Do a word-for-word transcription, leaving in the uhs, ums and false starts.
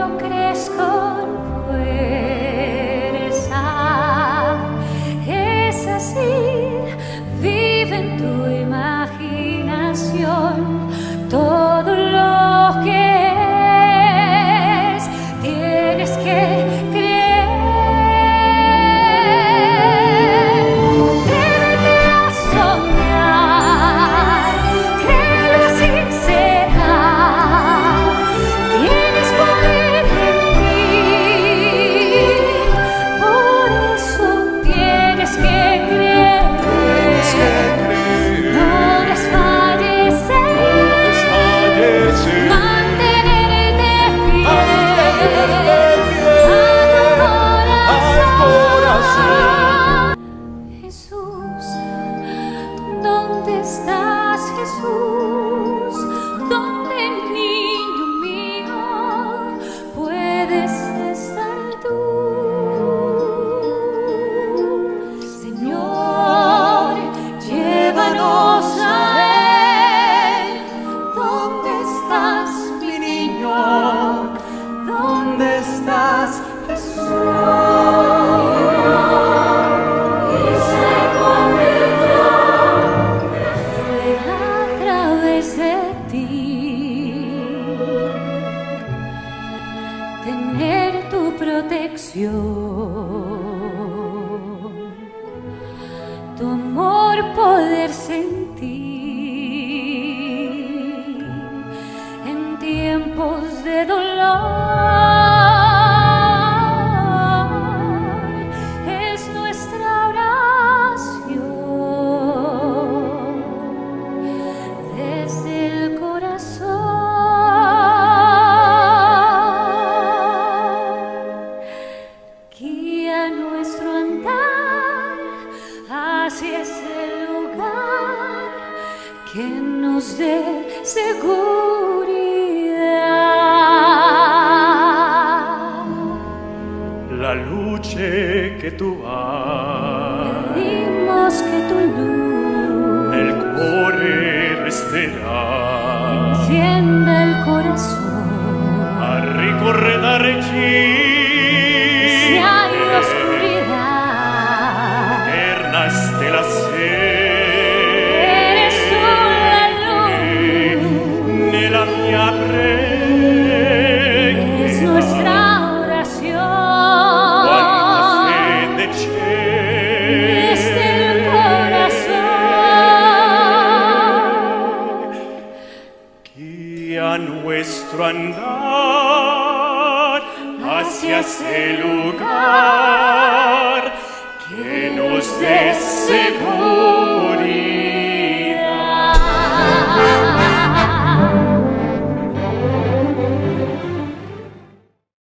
crees con fuerza. Es así, vive en tu imaginación todo lo que es. Tienes que creer. Atrévete a soñar, créelo, así será. Tienes poder en ti, por eso tienes que creer. No desfallecer, mantenerte fiel a tu corazón. Jesús, ¿dónde estás, Jesús? ¿Dónde, niño mío, puedes estar tú? Señor, llévanos a Él. ¿Dónde estás, mi niño? ¿Dónde estás, Jesús? Y se convirtió fue a través de ti. Tener tu protección, tu amor poder sentir en tiempos de dolor. Es nuestra oración desde el corazón. Guía nuestro andar hacia ese lugar que nos dé seguridad. La luce che tu hai Pedimos que tu luz nel cuore resterà encienda el corazón. a ricordare-ci Si hay oscuridad, eterna stella eres tú la luz. nella mia Es preghiera. nuestra oración Quanta fede c'è desde el corazón. guía nuestro andar hacia ese lugar que nos dé seguridad.